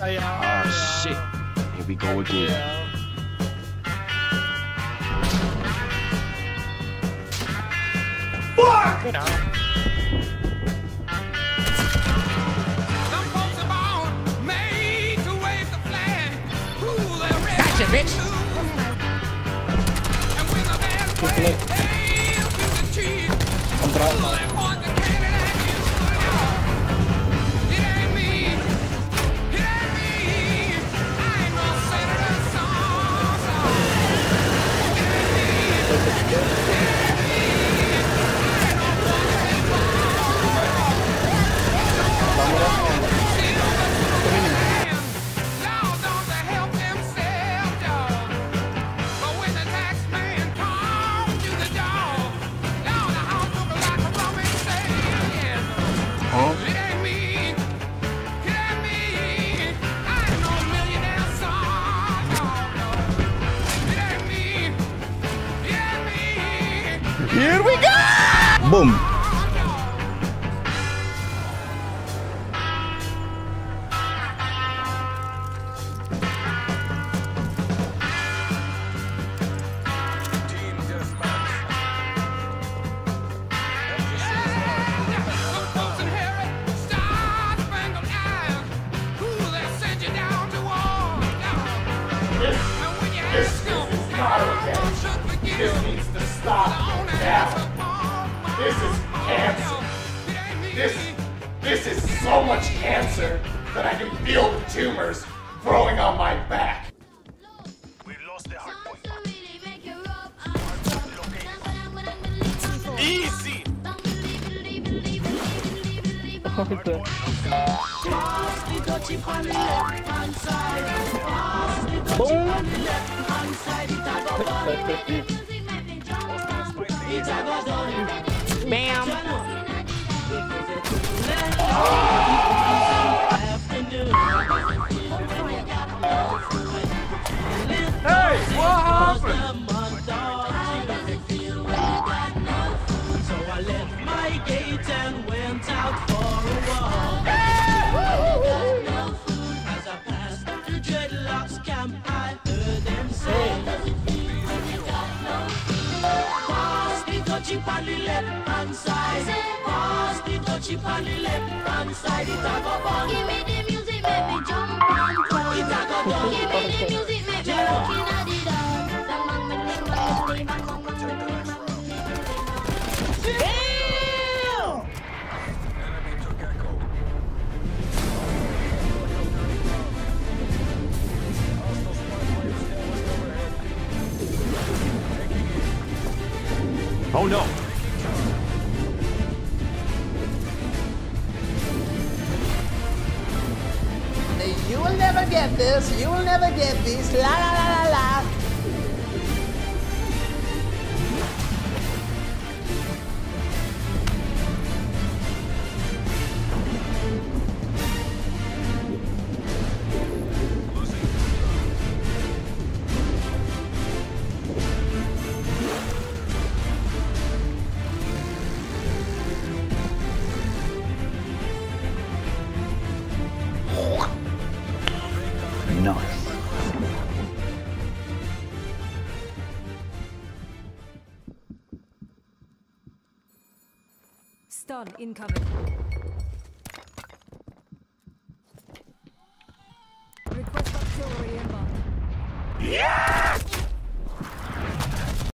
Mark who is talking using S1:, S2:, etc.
S1: Oh shit. Here we go again.
S2: Fuck!
S3: Gotcha, bitch!
S1: Here we go! Boom!
S2: This needs to stop now. This is cancer. This is so much cancer that I can feel the tumors growing on my back.
S4: We lost the hard point.
S2: Easy.
S3: Bam!
S2: Hey, what happened?
S5: So I left my gate and went out for a walk. As I passed the dreadlocks camp, I heard them say, pass the touchy on the left hand side. Pass the touchy on the left hand side. It a go bun.
S6: Give me the music, make me jump and run.
S5: It a go done.
S6: Give me the music, make me rock inna the dance. Bang bang bang bang bang bang bang bang bang bang.
S1: Oh no!
S7: You will never get this. You will never get this. La la la la la.
S1: Nice.
S8: Stun incoming. Request artillery inbound.
S2: Yeah!